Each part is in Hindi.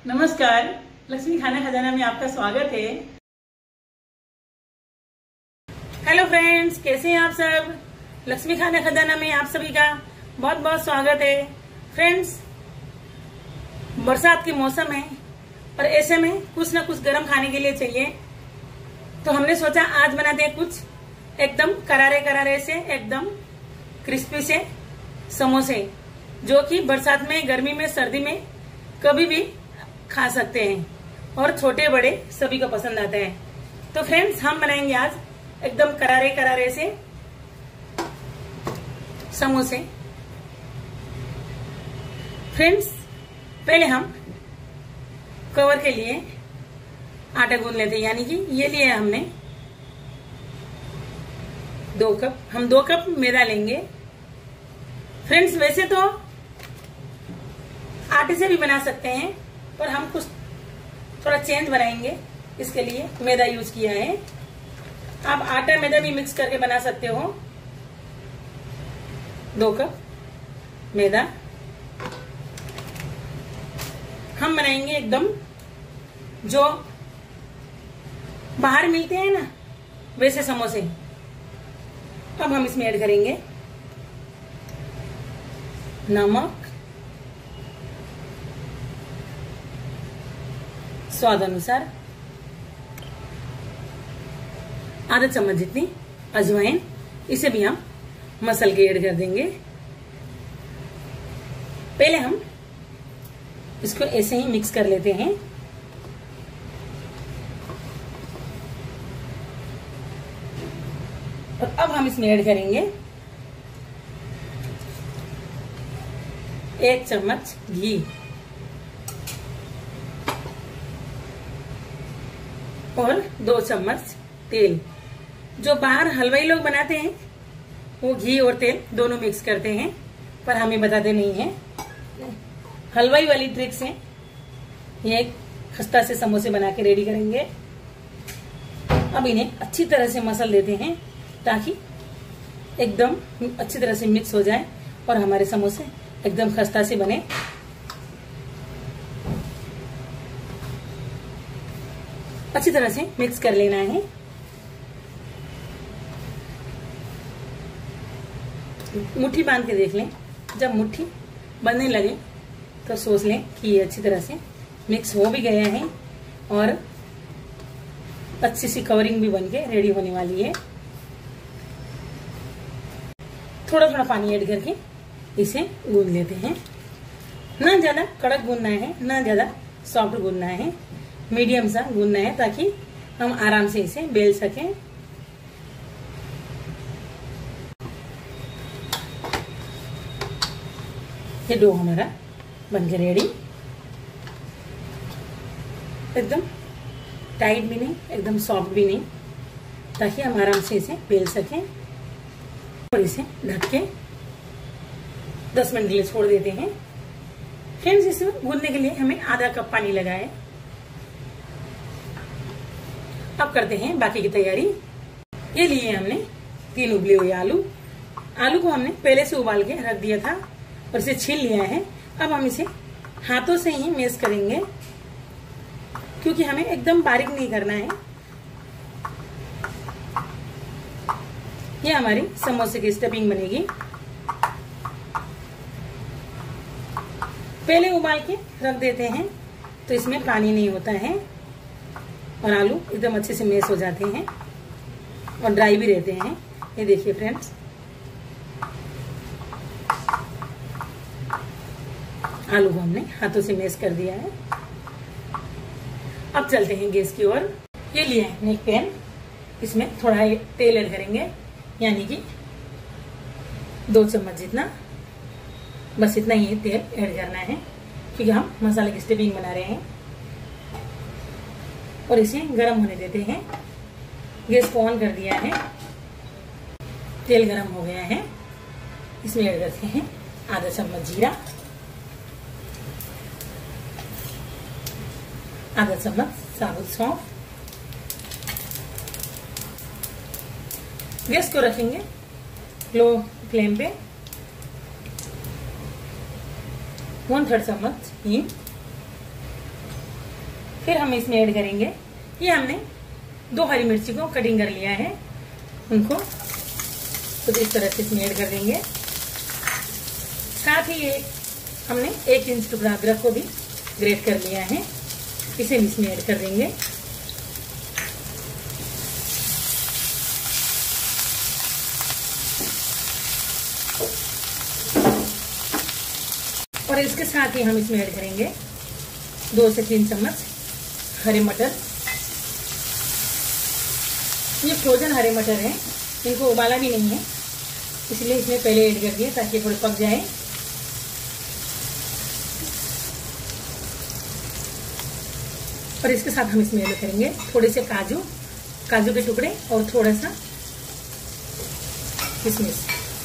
नमस्कार, लक्ष्मी खाना खजाना में आपका स्वागत है। हेलो फ्रेंड्स, कैसे हैं आप सब। लक्ष्मी खाना खजाना में आप सभी का बहुत बहुत स्वागत है। फ्रेंड्स, बरसात के मौसम है और ऐसे में कुछ ना कुछ गर्म खाने के लिए चाहिए, तो हमने सोचा आज बनाते हैं कुछ एकदम करारे करारे से एकदम क्रिस्पी से समोसे, जो कि बरसात में, गर्मी में, सर्दी में कभी भी खा सकते हैं और छोटे बड़े सभी को पसंद आता है। तो फ्रेंड्स, हम बनाएंगे आज एकदम करारे करारे से समोसे। फ्रेंड्स, पहले हम कवर के लिए आटा गूंद लेते हैं, यानी कि ये लिया हमने 2 कप। हम 2 कप मैदा लेंगे। फ्रेंड्स, वैसे तो आटे से भी बना सकते हैं, पर हम कुछ थोड़ा चेंज बनाएंगे, इसके लिए मैदा यूज किया है। आप आटा मैदा भी मिक्स करके बना सकते हो। 2 कप मैदा। हम बनाएंगे एकदम जो बाहर मिलते हैं ना, वैसे समोसे। अब हम इसमें ऐड करेंगे नमक स्वाद अनुसार, आधा चम्मच जितनी अजवाइन, इसे भी हम मसल के ऐड कर देंगे। पहले हम इसको ऐसे ही मिक्स कर लेते हैं। और अब हम इसमें ऐड करेंगे 1 चम्मच घी और 2 चम्मच तेल। जो बाहर हलवाई लोग बनाते हैं वो घी और तेल दोनों मिक्स करते हैं, पर हमें बताते नहीं है। हलवाई वाली ट्रिक से ये खस्ता से समोसे बना के रेडी करेंगे। अब इन्हें अच्छी तरह से मसल देते हैं ताकि एकदम अच्छी तरह से मिक्स हो जाए और हमारे समोसे एकदम खस्ता से बने। अच्छी तरह से मिक्स कर लेना है। मुट्ठी बांध के देख लें। जब मुट्ठी बनने लगे तो सोच लें कि ये अच्छी तरह से मिक्स हो भी गया है और अच्छी सी कवरिंग भी बन के रेडी होने वाली है। थोड़ा थोड़ा पानी ऐड करके इसे गूंद लेते हैं। ना ज्यादा कड़क गूंदना है, ना ज्यादा सॉफ्ट गूंदना है, मीडियम सा गूंदना है ताकि हम आराम से इसे बेल सकें। ये डो हमारा बनके रेडी। एकदम टाइट भी नहीं, एकदम सॉफ्ट भी नहीं, ताकि हम आराम से इसे बेल सकें। और इसे ढक के 10 मिनट के लिए छोड़ देते हैं। फ्रेंड्स, इसमें गूंदने के लिए हमें आधा कप पानी लगा है। अब करते हैं बाकी की तैयारी। ये लिए हमने 3 उबले हुए आलू। आलू को हमने पहले से उबाल के रख दिया था और इसे छील लिया है। अब हम इसे हाथों से ही मैश करेंगे, क्योंकि हमें एकदम बारीक नहीं करना है। ये हमारी समोसे की स्टफिंग बनेगी। पहले उबाल के रख देते हैं तो इसमें पानी नहीं होता है और आलू एकदम अच्छे से मैश हो जाते हैं और ड्राई भी रहते हैं। ये देखिए फ्रेंड्स, आलू को हमने हाथों से मैश कर दिया है। अब चलते हैं गैस की ओर। ये लिया है एक पैन, इसमें थोड़ा तेल ऐड करेंगे, यानी कि 2 चम्मच जितना, बस इतना ही तेल ऐड करना है, क्योंकि हम मसाले की स्टफिंग बना रहे हैं। और इसे गरम होने देते हैं। गैस को ऑन कर दिया है, तेल गरम हो गया है। इसमें ऐड करते हैं आधा चम्मच जीरा, आधा चम्मच साबुत सौंफ। गैस को रखेंगे लो फ्लेम पे। 1/3 चम्मच हींग, फिर हम इसमें ऐड करेंगे, ये हमने 2 हरी मिर्ची को कटिंग कर लिया है, उनको तो इस तरह से इसमें ऐड कर देंगे। साथ ही ये हमने 1 इंच टुकड़ा अदरक को भी ग्रेट कर लिया है, इसे भी इसमें ऐड कर देंगे। और इसके साथ ही हम इसमें ऐड करेंगे 2 से 3 चम्मच हरे मटर। ये फ्रोजन हरे मटर हैं, इनको उबाला भी नहीं है, इसलिए इसमें पहले ऐड कर दिए ताकि थोड़े पक जाए। और इसके साथ हम इसमें ऐड करेंगे थोड़े से काजू के टुकड़े और थोड़ा सा किशमिश।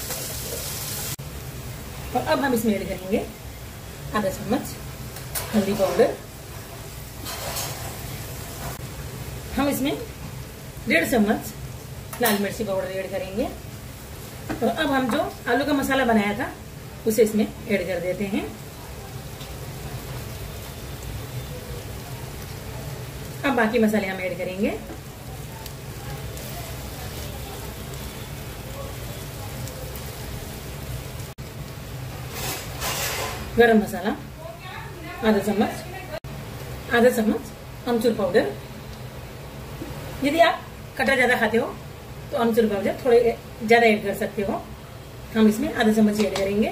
और अब हम इसमें ऐड करेंगे आधा चम्मच हल्दी पाउडर। हम इसमें 1.5 चम्मच लाल मिर्ची पाउडर ऐड करेंगे। और अब हम जो आलू का मसाला बनाया था उसे इसमें ऐड कर देते हैं। अब बाकी मसाले हम ऐड करेंगे। गरम मसाला आधा चम्मच अमचूर पाउडर। यदि आप खट्टा ज्यादा खाते हो तो अमचूर पाउडर थोड़े ज्यादा ऐड कर सकते हो, हम इसमें आधा चम्मच ऐड करेंगे।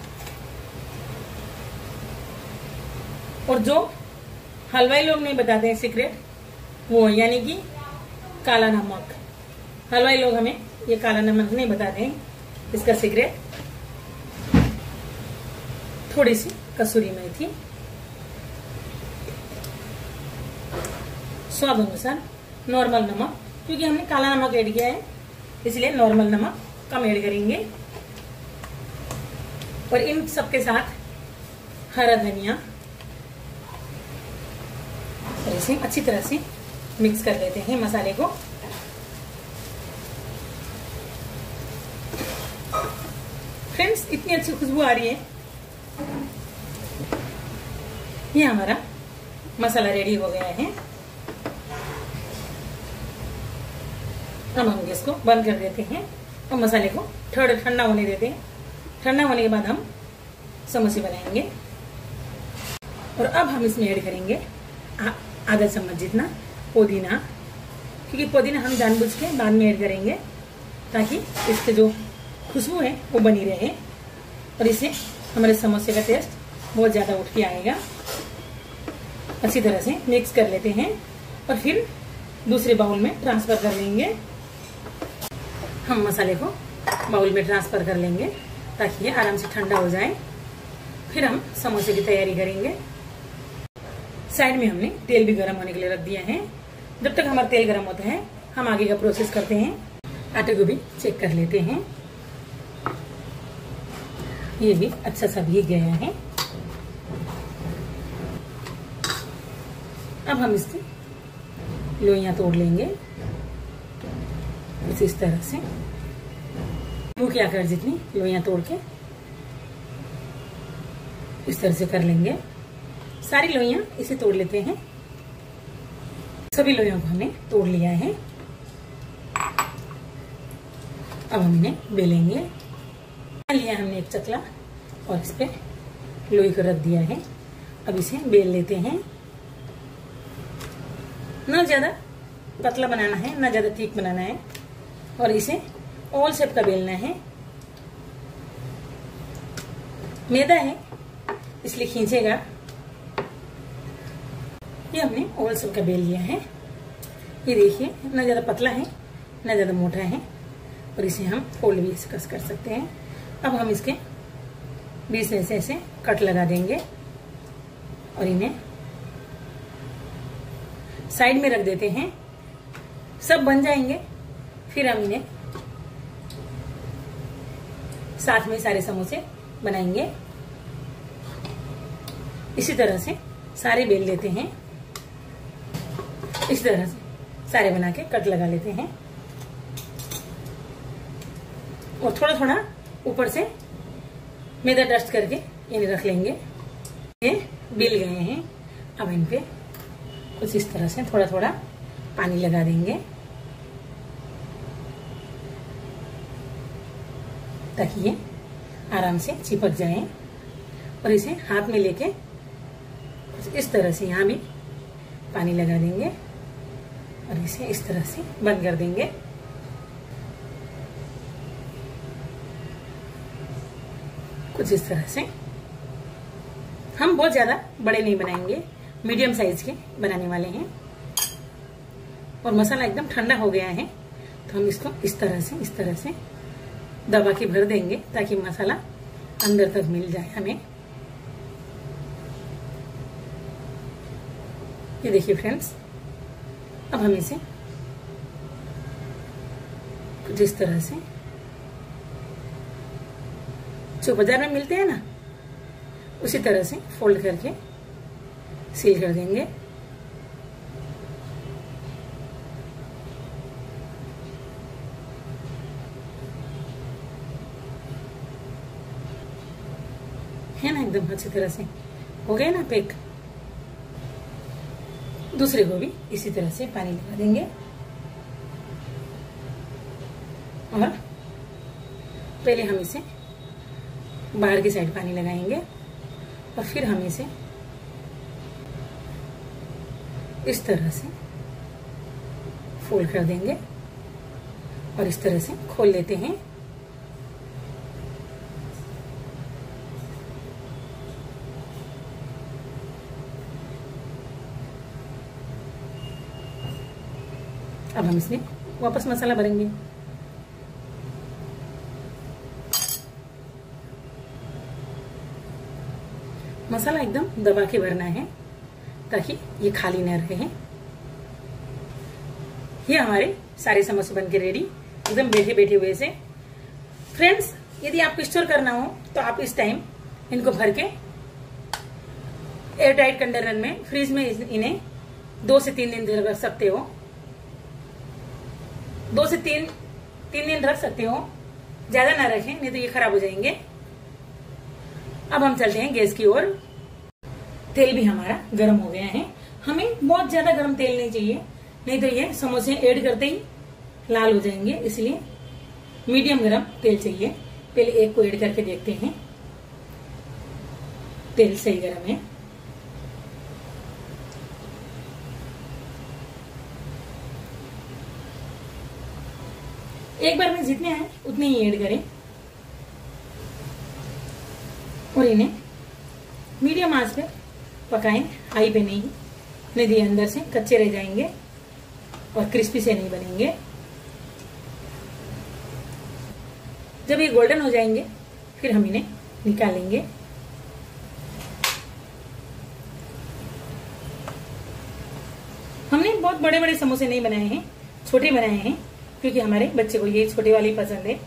और जो हलवाई लोग नहीं बताते हैं सीक्रेट, वो यानी कि काला नमक। हलवाई लोग हमें ये काला नमक नहीं बताते हैं, इसका सीक्रेट थोड़ी सी कसूरी मेथी, स्वाद अनुसार नॉर्मल नमक, क्योंकि हमने काला नमक ऐड किया है इसलिए नॉर्मल नमक कम ऐड करेंगे। और इन सबके साथ हरा धनिया, और इसे अच्छी तरह से मिक्स कर लेते हैं मसाले को। फ्रेंड्स, इतनी अच्छी खुशबू आ रही है। ये हमारा मसाला रेडी हो गया है। अब हम गैस को बंद कर देते हैं और मसाले को थोड़ा ठंडा होने देते हैं। ठंडा होने के बाद हम समोसे बनाएंगे। और अब हम इसमें ऐड करेंगे आधा चम्मच जितना पुदीना, क्योंकि पुदीना हम जानबूझ के बाद में ऐड करेंगे ताकि इसके जो खुशबू है वो बनी रहे और इससे हमारे समोसे का टेस्ट बहुत ज्यादा उठ के आएगा। अच्छी तरह से मिक्स कर लेते हैं और फिर दूसरे बाउल में ट्रांसफर कर लेंगे। हम मसाले को बाउल में ट्रांसफर कर लेंगे ताकि ये आराम से ठंडा हो जाए। फिर हम समोसे की तैयारी करेंगे। साइड में हमने तेल भी गर्म होने के लिए रख दिया है। जब तक हमारा तेल गर्म होता है हम आगे का प्रोसेस करते हैं। आटे को भी चेक कर लेते हैं, ये भी अच्छा सा भीग गया है। अब हम इसकी लोइयां तोड़ लेंगे इस तरह से, मुंह के आकार जितनी लोइयां तोड़ के इस तरह से कर लेंगे। सारी लोइयां इसे तोड़ लेते हैं। सभी लोइयों को हमने तोड़ लिया है। अब हम इन्हें बेलेंगे। लिया हमने एक चकला और इस पे लोई को रख दिया है। अब इसे बेल लेते हैं। ना ज्यादा पतला बनाना है ना ज्यादा ठीक बनाना है और इसे ओवल शेप का बेलना है। मैदा है इसलिए खींचेगा। ये हमने ओवल शेप का बेल लिया है। ये देखिए, ना ज्यादा पतला है ना ज्यादा मोटा है और इसे हम फोल्ड भी कर सकते हैं। अब हम इसके बीच में से ऐसे कट लगा देंगे और इन्हें साइड में रख देते हैं। सब बन जाएंगे, फिर हम इन्हें साथ में सारे समोसे बनाएंगे। इसी तरह से सारे बेल लेते हैं। इस तरह से सारे बना के कट लगा लेते हैं और थोड़ा थोड़ा ऊपर से मैदा डस्ट करके इन्हें रख लेंगे। ये बेल गए हैं। अब इन पे कुछ इस तरह से थोड़ा थोड़ा पानी लगा देंगे ताकि ये आराम से चिपक जाए। और इसे हाथ में लेके कुछ इस तरह से यहाँ भी पानी लगा देंगे और इसे इस तरह से बंद कर देंगे। कुछ इस तरह से हम बहुत ज्यादा बड़े नहीं बनाएंगे, मीडियम साइज के बनाने वाले हैं। और मसाला एकदम ठंडा हो गया है तो हम इसको इस तरह से दबा के भर देंगे ताकि मसाला अंदर तक मिल जाए हमें। ये देखिए फ्रेंड्स, अब हम इसे कुछ इस तरह से जो बाजार में मिलते हैं ना उसी तरह से फोल्ड करके सील कर देंगे। है ना, एकदम अच्छी तरह से हो गया ना पैक। दूसरे को भी इसी तरह से पानी लगा देंगे और पहले हम इसे बाहर की साइड पानी लगाएंगे और फिर हम इसे इस तरह से फोल्ड कर देंगे और इस तरह से खोल लेते हैं। अब हम इसमें वापस मसाला भरेंगे। मसाला एकदम दबा के भरना है ताकि ये खाली न रहे। ये हमारे सारे समोसे बनके रेडी, एकदम बैठे बैठे हुए से। फ्रेंड्स, यदि आपको स्टोर करना हो तो आप इस टाइम इनको भर के एयर टाइट कंटेनर में फ्रीज में इन्हें 2 से 3 दिन रख सकते हो। 2 से 3 दिन रख सकते हो, ज्यादा ना रखें नहीं तो ये खराब हो जाएंगे। अब हम चलते हैं गैस की ओर। तेल भी हमारा गर्म हो गया है। हमें बहुत ज्यादा गर्म तेल नहीं चाहिए, नहीं तो ये समोसे ऐड करते ही लाल हो जाएंगे, इसलिए मीडियम गर्म तेल चाहिए। पहले एक को ऐड करके देखते हैं, तेल सही गर्म है। एक बार में जितने हैं उतने ही ऐड करें और इन्हें मीडियम आंच पे पकाएं, हाई पे नहीं तो ये अंदर से कच्चे रह जाएंगे और क्रिस्पी से नहीं बनेंगे। जब ये गोल्डन हो जाएंगे फिर हम इन्हें निकालेंगे। हमने बहुत बड़े बड़े समोसे नहीं बनाए हैं, छोटे बनाए हैं क्योंकि हमारे बच्चे को ये छोटे वाले पसंद है।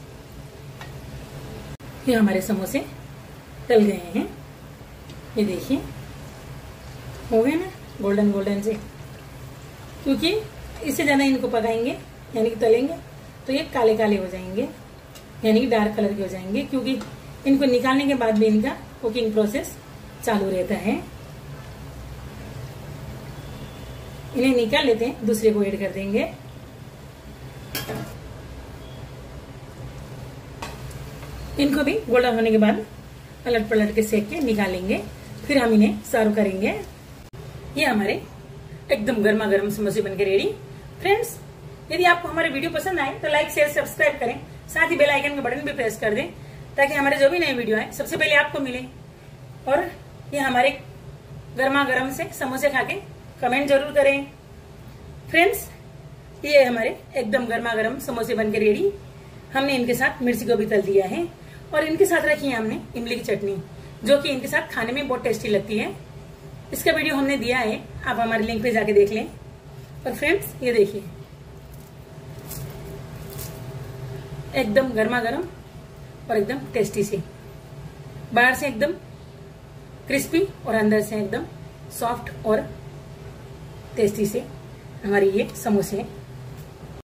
ये हमारे समोसे तल गए हैं, ये देखिए हो गए ना गोल्डन गोल्डन से। क्योंकि इससे ज्यादा इनको पकाएंगे यानी कि तलेंगे तो ये काले काले हो जाएंगे, यानी कि डार्क कलर के हो जाएंगे। क्योंकि इनको निकालने के बाद भी इनका कुकिंग प्रोसेस चालू रहता है। इन्हें निकाल लेते हैं, दूसरे को ऐड कर देंगे। इनको भी गोल्डन होने के बाद पलट पलट के सेक के निकालेंगे, फिर हम इन्हें सर्व करेंगे। ये हमारे एकदम गर्मा गर्म समोसे बनके रेडी। फ्रेंड्स, यदि आपको हमारे वीडियो पसंद आए तो लाइक शेयर सब्सक्राइब करें, साथ ही बेल आइकन का बटन भी प्रेस कर दें ताकि हमारे जो भी नए वीडियो आए सबसे पहले आपको मिले। और ये हमारे गर्मा गर्म से समोसे खा के कमेंट जरूर करें। फ्रेंड्स, ये हमारे एकदम गर्मा गर्म समोसे बनके रेडी। हमने इनके साथ मिर्ची को भी तल दिया है और इनके साथ रखी है हमने इमली की चटनी, जो कि इनके साथ खाने में बहुत टेस्टी लगती है। इसका वीडियो हमने दिया है, आप हमारे लिंक पे जाके देख लें। और फ्रेंड्स, ये देखिए एकदम गर्मा गर्म और एकदम टेस्टी से, बाहर से एकदम क्रिस्पी और अंदर से एकदम सॉफ्ट और टेस्टी से हमारे ये समोसे